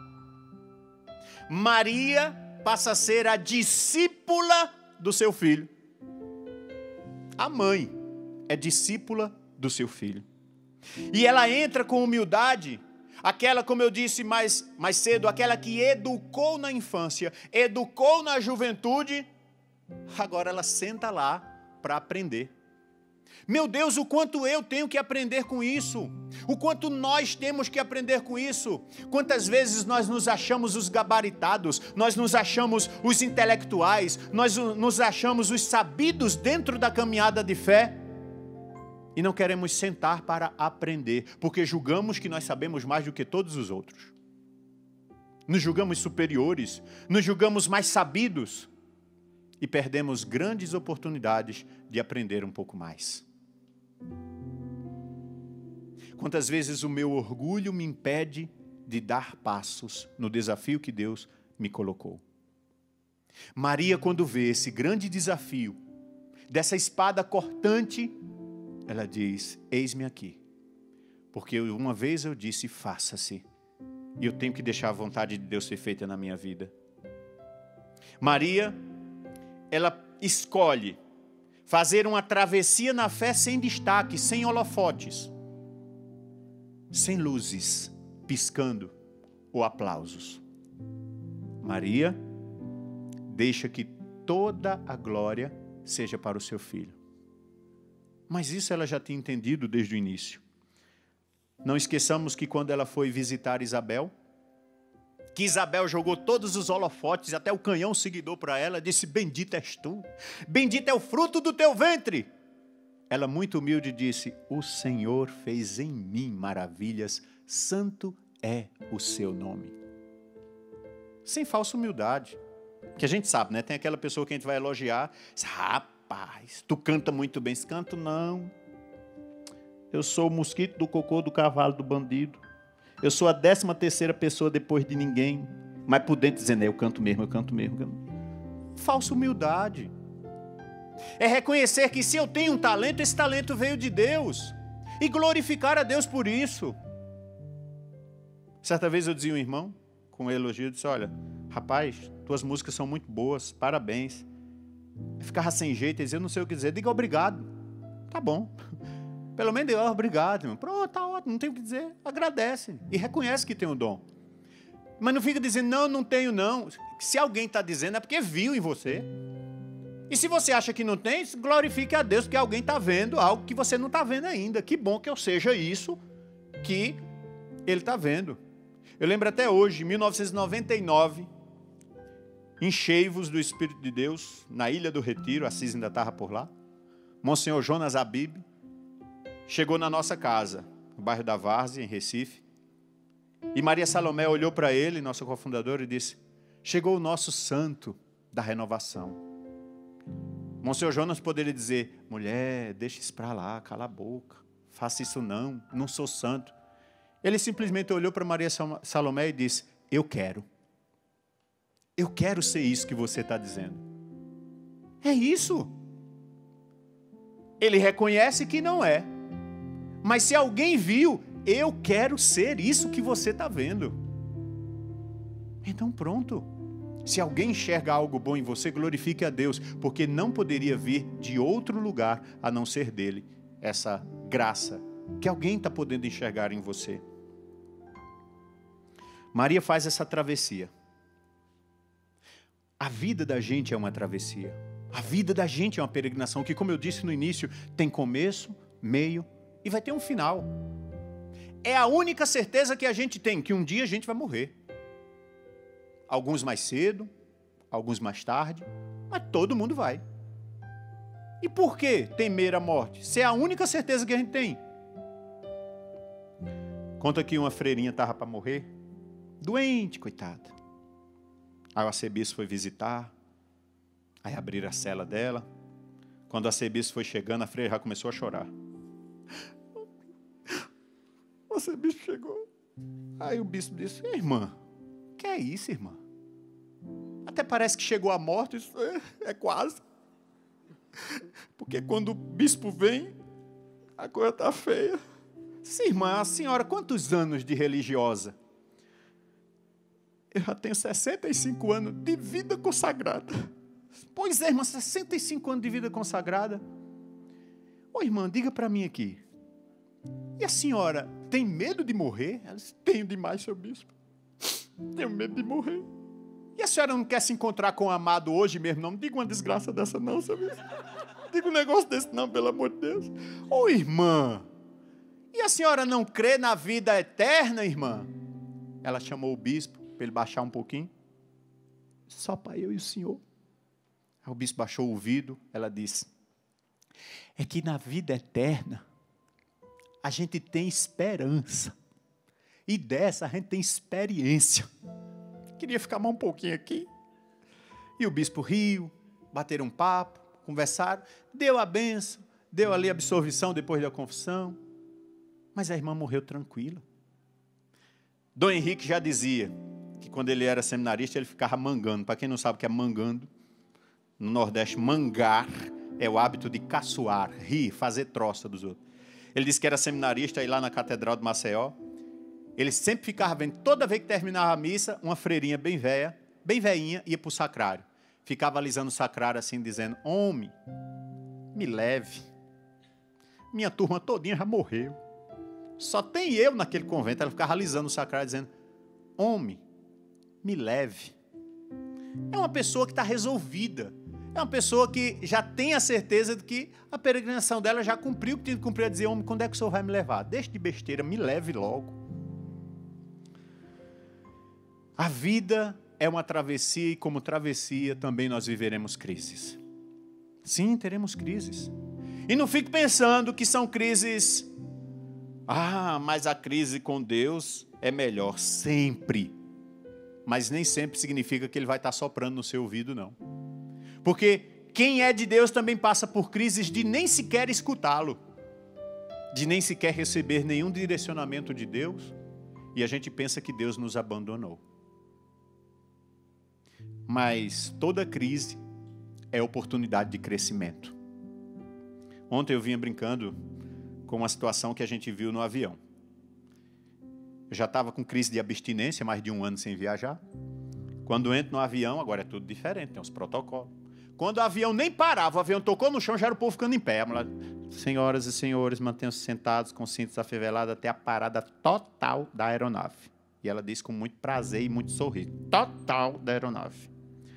Maria passa a ser a discípula do seu filho. A mãe é discípula do seu filho. E ela entra com humildade, aquela, como eu disse mais, mais cedo, aquela que educou na infância, educou na juventude, agora ela senta lá para aprender. Meu Deus, o quanto eu tenho que aprender com isso, o quanto nós temos que aprender com isso. Quantas vezes nós nos achamos os gabaritados, nós nos achamos os intelectuais, nós nos achamos os sabidos dentro da caminhada de fé, e não queremos sentar para aprender, porque julgamos que nós sabemos mais do que todos os outros. Nos julgamos superiores, nos julgamos mais sabidos, e perdemos grandes oportunidades de aprender um pouco mais. Quantas vezes o meu orgulho me impede de dar passos no desafio que Deus me colocou. Maria, quando vê esse grande desafio, dessa espada cortante, ela diz, eis-me aqui, porque uma vez eu disse, faça-se, e eu tenho que deixar a vontade de Deus ser feita na minha vida. Maria, ela escolhe fazer uma travessia na fé sem destaque, sem holofotes, sem luzes piscando ou aplausos. Maria deixa que toda a glória seja para o seu filho. Mas isso ela já tinha entendido desde o início. Não esqueçamos que quando ela foi visitar Isabel, que Isabel jogou todos os holofotes, até o canhão seguidor para ela, disse, bendita és tu, bendito é o fruto do teu ventre. Ela muito humilde disse, o Senhor fez em mim maravilhas, santo é o seu nome. Sem falsa humildade, Que a gente sabe, né? Tem aquela pessoa que a gente vai elogiar. Rapaz, tu canta muito bem. Esse canto não. Eu sou o mosquito do cocô do cavalo do bandido. Eu sou a décima terceira pessoa depois de ninguém. Mas por dentro dizendo, eu canto mesmo, eu canto mesmo. Eu canto. Falsa humildade. É reconhecer que se eu tenho um talento, esse talento veio de Deus. E glorificar a Deus por isso. Certa vez eu dizia a um irmão, com um elogio, eu disse, olha, rapaz, tuas músicas são muito boas, parabéns. Eu ficava sem jeito, ele dizia, eu não sei o que dizer, diga obrigado. Tá bom. Pelo menos diga obrigado, irmão. Pronto, tá ótimo, não tem o que dizer. Agradece e reconhece que tem o dom. Mas não fica dizendo, não, não tenho não. Se alguém está dizendo é porque viu em você. E se você acha que não tem, glorifique a Deus, porque alguém está vendo algo que você não está vendo ainda. Que bom que eu seja isso que ele está vendo. Eu lembro até hoje, em mil novecentos e noventa e nove, em Cheivos do Espírito de Deus, na Ilha do Retiro, Assis ainda estava por lá, Monsenhor Jonas Abib chegou na nossa casa, no bairro da Várzea, em Recife, e Maria Salomé olhou para ele, nossa cofundadora, e disse, chegou o nosso santo da renovação. Monsenhor Jonas poderia dizer, mulher, deixa isso para lá, cala a boca, faça isso não, não sou santo. Ele simplesmente olhou para Maria Salomé e disse, eu quero. Eu quero ser isso que você está dizendo. É isso. Ele reconhece que não é. Mas se alguém viu, eu quero ser isso que você está vendo. Então pronto. Se alguém enxerga algo bom em você, glorifique a Deus, porque não poderia vir de outro lugar a não ser dele, essa graça que alguém está podendo enxergar em você. Maria faz essa travessia. A vida da gente é uma travessia. A vida da gente é uma peregrinação que, como eu disse no início, tem começo, meio e vai ter um final. É a única certeza que a gente tem, que um dia a gente vai morrer. Alguns mais cedo, alguns mais tarde, mas todo mundo vai. E por que temer a morte? Se é a única certeza que a gente tem. Conta que uma freirinha estava para morrer, doente, coitada. Aí o arcebispo foi visitar, aí abriram a cela dela. Quando o arcebispo foi chegando, a freira já começou a chorar. O arcebispo chegou. Aí o bispo disse, irmã, que é isso, irmã? Até parece que chegou a morte, isso é, é quase. Porque quando o bispo vem, a coisa está feia. Sim, irmã, a senhora, quantos anos de religiosa? Eu já tenho sessenta e cinco anos de vida consagrada. Pois é, irmã, sessenta e cinco anos de vida consagrada. Ô, irmã, diga para mim aqui. E a senhora tem medo de morrer? Ela disse, tenho demais, seu bispo. Tenho medo de morrer. E a senhora não quer se encontrar com o amado hoje mesmo, não? Não diga uma desgraça dessa, não, seu bispo. Não diga um negócio desse, não, pelo amor de Deus. Ô, irmã, e a senhora não crê na vida eterna, irmã? Ela chamou o bispo para ele baixar um pouquinho. Só para eu e o senhor. Aí o bispo baixou o ouvido, ela disse, é que na vida eterna, a gente tem esperança. E dessa a gente tem experiência. Queria ficar mais um pouquinho aqui. E o bispo riu, bateram um papo, conversaram, deu a bênção, deu ali a absolvição depois da confissão. Mas a irmã morreu tranquila. Dom Henrique já dizia que quando ele era seminarista, ele ficava mangando. Para quem não sabe o que é mangando, no Nordeste, mangar é o hábito de caçoar, rir, fazer troça dos outros. Ele disse que era seminarista e lá na Catedral de Maceió, ele sempre ficava vendo, toda vez que terminava a missa, uma freirinha bem velha, bem velhinha, ia para o sacrário. Ficava alisando o sacrário assim, dizendo, homem, me leve. Minha turma todinha já morreu. Só tem eu naquele convento. Ela ficava alisando o sacrário, dizendo, homem, me leve. É uma pessoa que está resolvida. É uma pessoa que já tem a certeza de que a peregrinação dela já cumpriu o que tinha que cumprir. A dizer, homem, quando é que o senhor vai me levar? Deixe de besteira, me leve logo. A vida é uma travessia e como travessia também nós viveremos crises. Sim, teremos crises. E não fique pensando que são crises... Ah, mas a crise com Deus é melhor sempre. mas nem sempre significa que ele vai estar soprando no seu ouvido, não. Porque quem é de Deus também passa por crises de nem sequer escutá-lo, de nem sequer receber nenhum direcionamento de Deus, e a gente pensa que Deus nos abandonou. Mas toda crise é oportunidade de crescimento. Ontem eu vinha brincando com uma situação que a gente viu no avião. Eu já estava com crise de abstinência, mais de um ano sem viajar. Quando entro no avião, agora é tudo diferente, tem uns protocolos. Quando o avião nem parava, o avião tocou no chão, já era o povo ficando em pé. A mulher, senhoras e senhores, mantenham-se sentados com cintos afivelados até a parada total da aeronave. E ela disse com muito prazer e muito sorriso. Total da aeronave.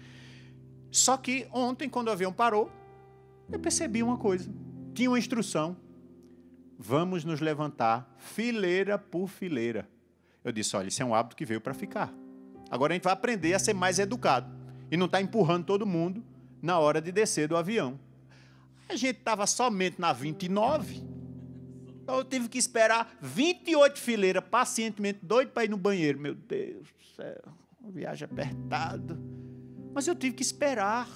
Só que ontem, quando o avião parou, eu percebi uma coisa. Tinha uma instrução. Vamos nos levantar fileira por fileira. Eu disse, olha, isso é um hábito que veio para ficar. Agora a gente vai aprender a ser mais educado. E não estar empurrando todo mundo na hora de descer do avião. A gente estava somente na vinte e nove. Então eu tive que esperar vinte e oito fileiras, pacientemente, doido para ir no banheiro. Meu Deus do céu, uma viagem apertada. Mas eu tive que esperar.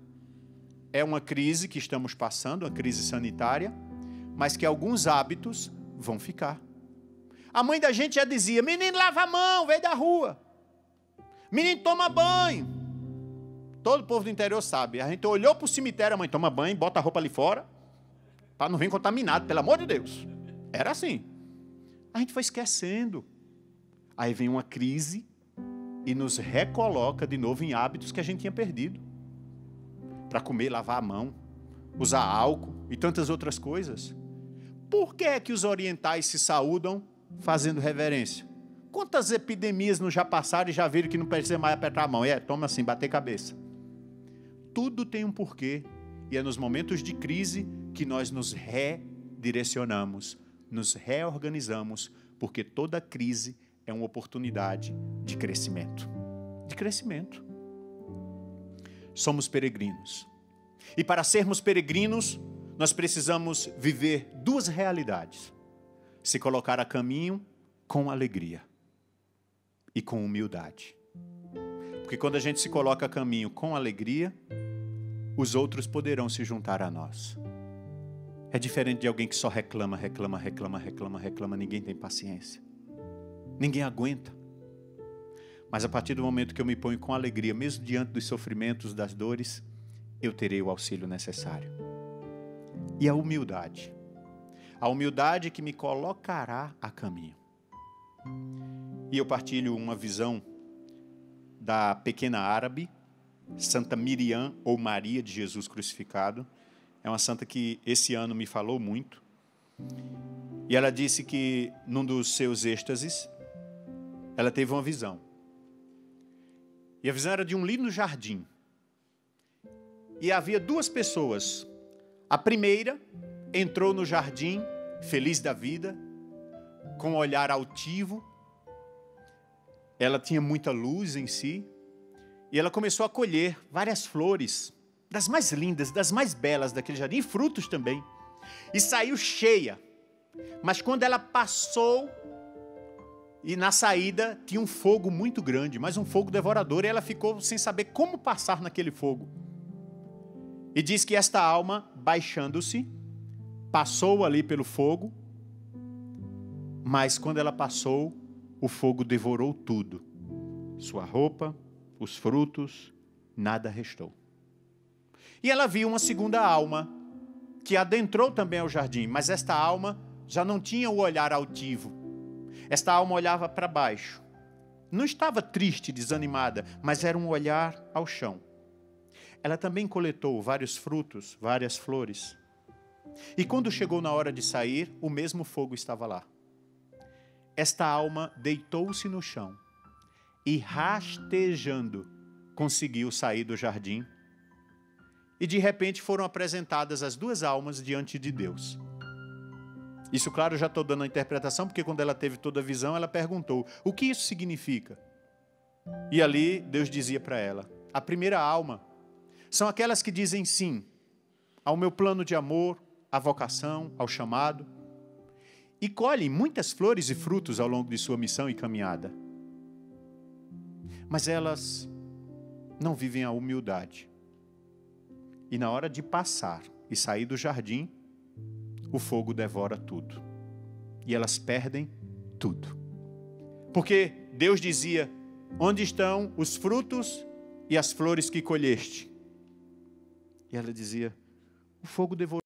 É uma crise que estamos passando, uma crise sanitária, mas que alguns hábitos vão ficar. A mãe da gente já dizia, menino, lava a mão, veio da rua. Menino, toma banho. Todo o povo do interior sabe. A gente olhou para o cemitério, a mãe toma banho, bota a roupa ali fora, para não vir contaminado, pelo amor de Deus. Era assim. A gente foi esquecendo. Aí vem uma crise e nos recoloca de novo em hábitos que a gente tinha perdido. Para comer, lavar a mão, usar álcool e tantas outras coisas. Por que é que os orientais se saúdam fazendo reverência? Quantas epidemias não já passaram e já viram que não precisa mais apertar a mão? É, toma assim, bater cabeça. Tudo tem um porquê. E é nos momentos de crise que nós nos redirecionamos, nos reorganizamos, porque toda crise é uma oportunidade de crescimento. De crescimento. Somos peregrinos. E para sermos peregrinos, nós precisamos viver duas realidades. Se colocar a caminho com alegria e com humildade. Porque quando a gente se coloca a caminho com alegria, os outros poderão se juntar a nós. É diferente de alguém que só reclama, reclama, reclama, reclama, reclama. Ninguém tem paciência. Ninguém aguenta. Mas a partir do momento que eu me ponho com alegria, mesmo diante dos sofrimentos, das dores, eu terei o auxílio necessário. E a humildade. A humildade que me colocará a caminho. E eu partilho uma visão da pequena árabe, Santa Miriam ou Maria de Jesus crucificado. É uma santa que esse ano me falou muito. E ela disse que num dos seus êxtases, ela teve uma visão. E a visão era de um lindo jardim. E havia duas pessoas. A primeira entrou no jardim, feliz da vida, com um olhar altivo. Ela tinha muita luz em si. E ela começou a colher várias flores, das mais lindas, das mais belas daquele jardim, e frutos também. E saiu cheia. Mas quando ela passou, e na saída tinha um fogo muito grande, mas um fogo devorador, e ela ficou sem saber como passar naquele fogo. E diz que esta alma, baixando-se, passou ali pelo fogo, mas quando ela passou, o fogo devorou tudo. Sua roupa, os frutos, nada restou. E ela viu uma segunda alma, que adentrou também ao jardim, mas esta alma já não tinha o olhar altivo. Esta alma olhava para baixo. Não estava triste, desanimada, mas era um olhar ao chão. Ela também coletou vários frutos, várias flores. E quando chegou na hora de sair, o mesmo fogo estava lá. Esta alma deitou-se no chão e, rastejando, conseguiu sair do jardim. E de repente foram apresentadas as duas almas diante de Deus. Isso, claro, já estou dando a interpretação, porque quando ela teve toda a visão, ela perguntou, o que isso significa? E ali Deus dizia para ela, a primeira alma são aquelas que dizem sim ao meu plano de amor, à vocação, ao chamado, e colhem muitas flores e frutos ao longo de sua missão e caminhada. Mas elas não vivem a humildade. E na hora de passar e sair do jardim, o fogo devora tudo. E elas perdem tudo. Porque Deus dizia: onde estão os frutos e as flores que colheste? E ela dizia: o fogo devorou.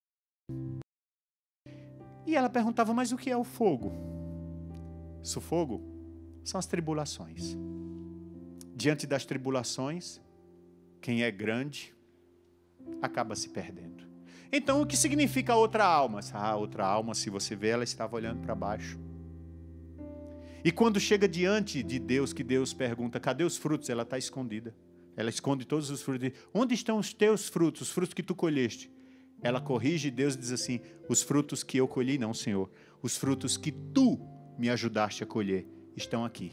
E ela perguntava: mas o que é o fogo? O fogo são as tribulações. Diante das tribulações, quem é grande acaba se perdendo. Então, o que significa outra alma? Ah, outra alma, se você vê, ela estava olhando para baixo. E quando chega diante de Deus, que Deus pergunta: cadê os frutos? Ela está escondida. Ela esconde todos os frutos. Onde estão os teus frutos, os frutos que tu colheste? Ela corrige Deus e diz assim: os frutos que eu colhi, não, Senhor. Os frutos que tu me ajudaste a colher estão aqui.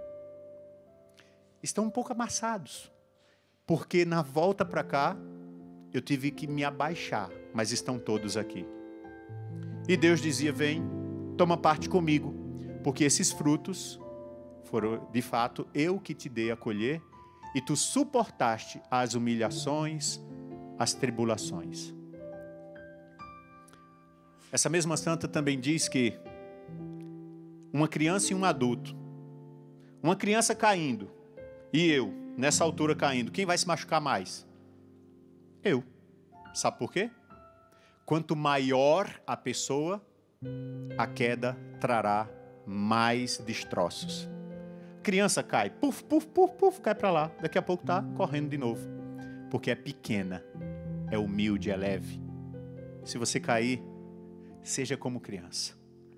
Estão um pouco amassados, porque na volta para cá, eu tive que me abaixar, mas estão todos aqui. E Deus dizia: vem, toma parte comigo, porque esses frutos foram, de fato, eu que te dei a colher, e tu suportaste as humilhações, as tribulações. Essa mesma santa também diz que uma criança e um adulto, uma criança caindo, e eu, nessa altura caindo, quem vai se machucar mais? Eu. Sabe por quê? Quanto maior a pessoa, a queda trará mais destroços. Criança cai, puf, puf, puf, puf, cai para lá. Daqui a pouco está correndo de novo. Porque é pequena, é humilde, é leve. Se você cair, seja como criança.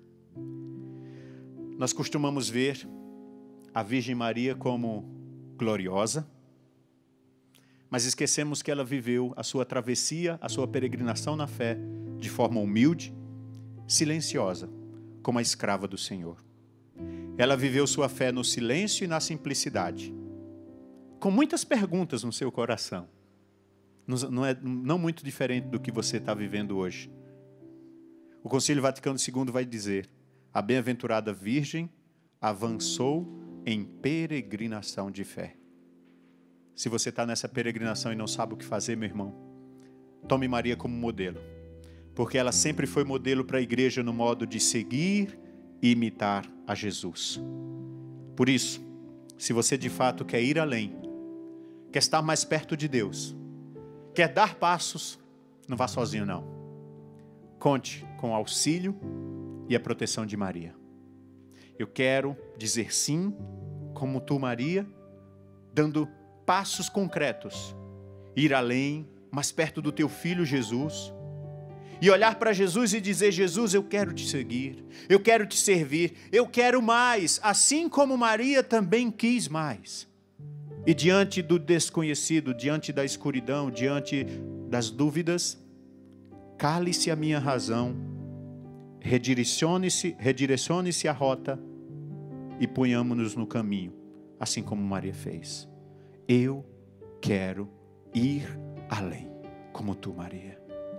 Nós costumamos ver a Virgem Maria como gloriosa, mas esquecemos que ela viveu a sua travessia, a sua peregrinação na fé, de forma humilde, silenciosa, como a escrava do Senhor. Ela viveu sua fé no silêncio e na simplicidade, com muitas perguntas no seu coração. Não é não muito diferente do que você está vivendo hoje. O Concílio Vaticano segundo vai dizer: a bem-aventurada Virgem avançou em peregrinação de fé. Se você está nessa peregrinação e não sabe o que fazer, meu irmão, tome Maria como modelo, porque ela sempre foi modelo para a igreja no modo de seguir e imitar a Jesus. Por isso, se você de fato quer ir além, quer estar mais perto de Deus, quer dar passos, não vá sozinho não. Conte com o auxílio e a proteção de Maria. Eu quero dizer sim, como tu, Maria, dando passos concretos, ir além, mais perto do teu filho Jesus, e olhar para Jesus e dizer: Jesus, eu quero te seguir, eu quero te servir, eu quero mais, assim como Maria também quis mais. E diante do desconhecido, diante da escuridão, diante das dúvidas, cale-se a minha razão, redirecione-se, redirecione-se a rota e ponhamos-nos no caminho, assim como Maria fez. Eu quero ir além, como tu, Maria.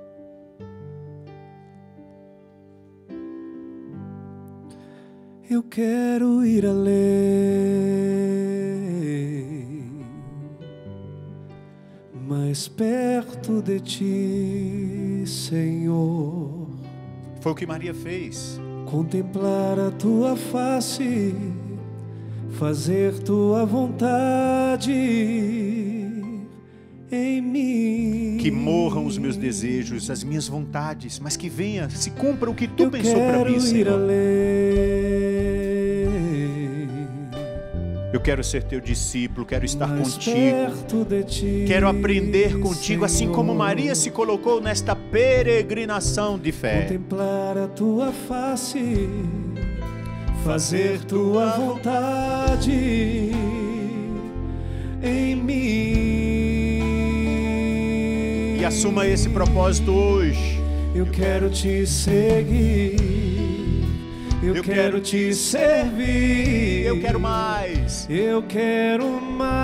Eu quero ir além, mais perto de ti, Senhor. Foi o que Maria fez. Contemplar a tua face, fazer tua vontade em mim. Que morram os meus desejos, as minhas vontades, mas que venha, se cumpra o que tu pensou para mim, Senhor. Eu quero ir além. Eu quero ser teu discípulo, quero estar mais contigo. Perto de ti, quero aprender contigo, Senhor. Assim como Maria se colocou nesta peregrinação de fé. Contemplar a tua face, fazer tua vontade em mim. E assuma esse propósito hoje. Eu quero te seguir, eu, eu quero te servir, eu quero mais, eu quero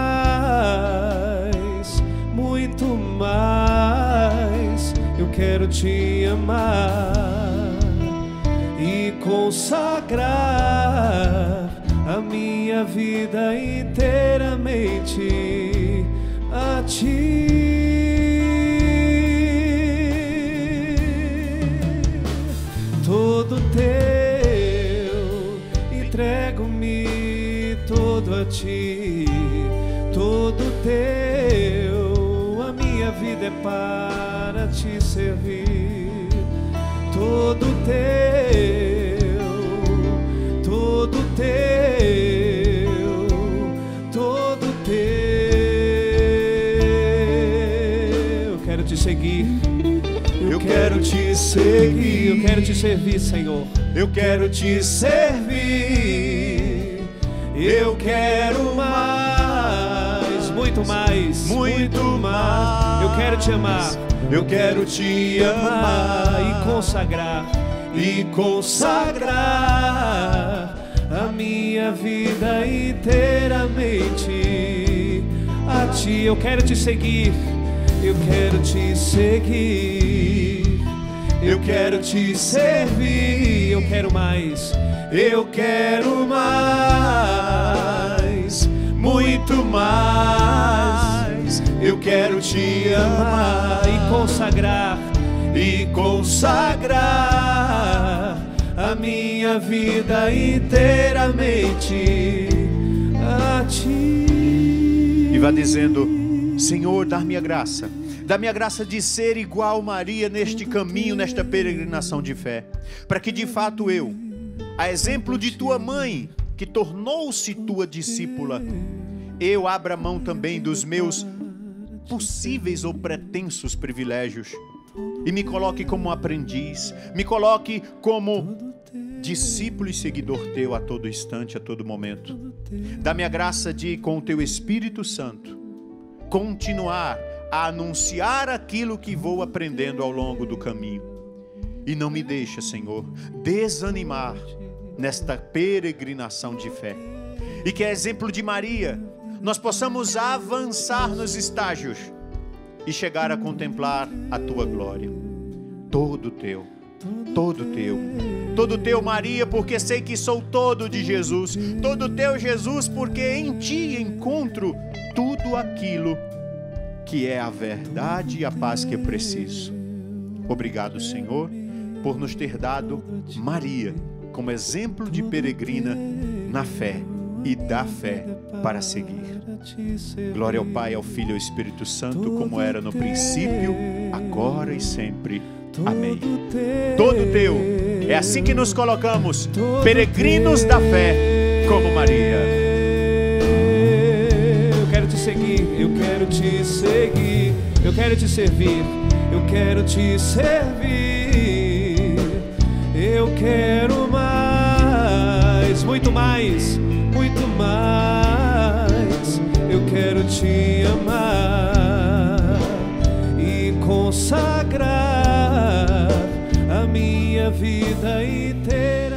mais, muito mais. Eu quero te amar e consagrar a minha vida inteiramente a Ti. Todo Teu, entrego-me todo a Ti. Todo Teu, a minha vida é para Te servir. Todo Teu, todo Teu, todo Teu. Eu quero Te seguir. Eu quero Te seguir. Eu quero Te servir, Senhor. Eu quero Te servir. Eu quero mais, muito mais, muito mais. Eu quero Te amar. Eu quero Te amar e consagrar, e consagrar a minha vida inteiramente a Ti. Eu quero Te seguir. Eu quero Te seguir. Eu quero Te servir. Eu quero mais. Eu quero mais, muito mais. Eu quero Te amar e consagrar, e consagrar a minha vida inteiramente a Ti. E vá dizendo: Senhor, dá-me a graça, dá-me a graça de ser igual Maria neste caminho, nesta peregrinação de fé, para que de fato eu, a exemplo de tua mãe, que tornou-se tua discípula, eu abra mão também dos meus possíveis ou pretensos privilégios e me coloque como aprendiz, me coloque como discípulo e seguidor Teu a todo instante, a todo momento. Dá-me a graça de, com o Teu Espírito Santo, continuar a anunciar aquilo que vou aprendendo ao longo do caminho. E não me deixa, Senhor, desanimar nesta peregrinação de fé. E que, a exemplo de Maria, nós possamos avançar nos estágios e chegar a contemplar a Tua glória. Todo Teu, todo Teu, todo Teu, Maria, porque sei que sou todo de Jesus. Todo Teu, Jesus, porque em Ti encontro tudo aquilo que é a verdade e a paz que eu preciso. Obrigado, Senhor, por nos ter dado Maria como exemplo de peregrina na fé e da fé para seguir. Glória ao Pai, ao Filho e ao Espírito Santo, como era no princípio, agora e sempre. Amém. Todo Teu. É assim que nos colocamos, peregrinos da fé, como Maria. Eu quero Te seguir, eu quero Te seguir, eu quero Te servir, eu quero Te servir, eu quero mais, muito mais, muito mais. Eu quero Te amar e consagrar a minha vida inteira